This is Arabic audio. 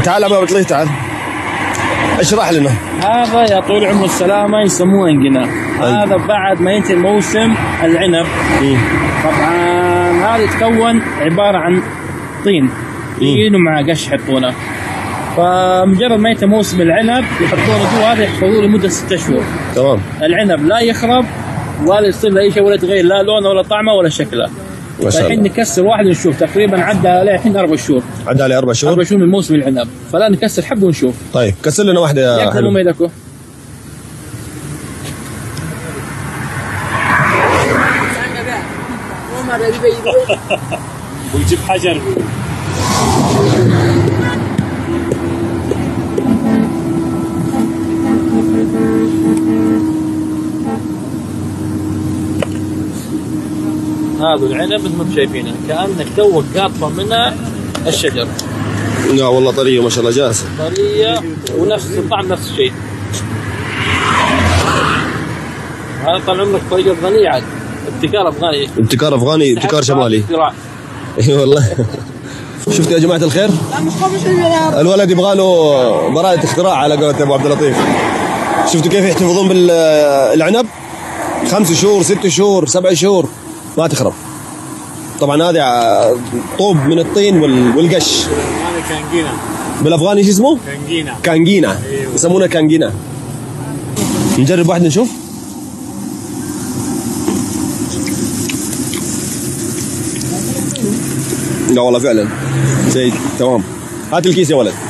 تعال ابو عبد اللطيف تعال اشرح لنا. هذا يا طول العمر السلامه يسموه انقناء. هذا بعد ما ينتهي موسم العنب. طبعا هذا يتكون عباره عن طين ومع قش يحطونه. فمجرد ما ينتهي موسم العنب يحطونه جوا هذا يحفظوه لمده 6 شهور. تمام. العنب لا يخرب ولا يصير له اي شيء ولا يتغير لا لونه ولا طعمه ولا شكله. الحين نكسر واحد ونشوف تقريبا عدى عليه الحين 4 شهور. عدى عليه 4 شهور؟ 4 شهور من موسم العنب، فلا نكسر حبه ونشوف. طيب كسر لنا واحده يا حلو. ميدكو ويجيب حجر. هذا العنب مثل ما انتم شايفينه كانك توك قاطفه منها الشجر. لا والله طريه ما شاء الله جاهزه. طريه ونفس الطعم نفس الشيء. هذا طال عمرك طريقه افغانيه عاد. ابتكار افغاني. ابتكار افغاني، ابتكار شمالي. اي والله. شفتوا يا جماعه الخير؟ الولد يبغى له براءة اختراع على قولة ابو عبد اللطيف. شفتوا كيف يحتفظون بالعنب؟ 5 شهور 6 شهور 7 شهور ما تخرب. طبعا هذا طوب من الطين والقش. هذا كانجينا بالافغاني ايش اسمه؟ كانجينا. كانجينا. أيوه. يسمونه كانجينا. نجرب واحد نشوف. لا والله فعلا زي تمام. هات الكيس يا ولد.